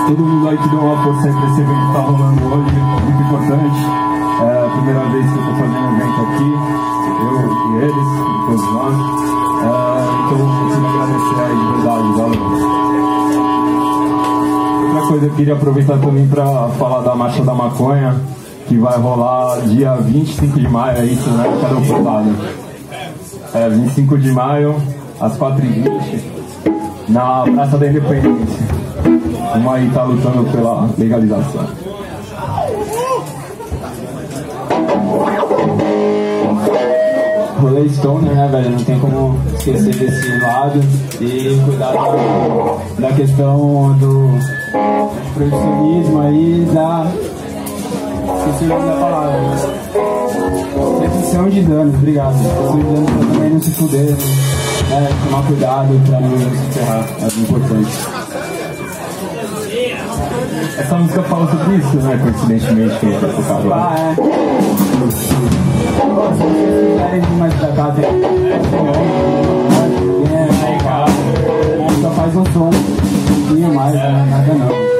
todo mundo aí que deu uma força aí pra esse evento que tá rolando hoje, muito importante. É a primeira vez que eu tô fazendo um evento aqui, eu e eles, e todos nós. Então eu preciso agradecer aí de verdade, valeu. Outra coisa, eu queria aproveitar também para falar da Marcha da Maconha, que vai rolar dia 25 de maio, é isso, né? Cadê o portado? 25 de maio, às 4h20, na Praça da Independência. Vamos aí estar lutando pela legalização. Rolê Stoner, né, velho? Não tem como esquecer desse lado e cuidar da questão do proibicionismo aí, esqueci o nome da palavra. Redução de danos, obrigado. Redução de danos pra também não se fuder, né? Tomar cuidado pra não se ferrar, é importante. Essa música fala sobre isso, né? Coincidentemente, que a gente vai tocar lá. É. Se vocês quiserem vir mais pra cá, tem só faz um som um pouquinho mais, nada não.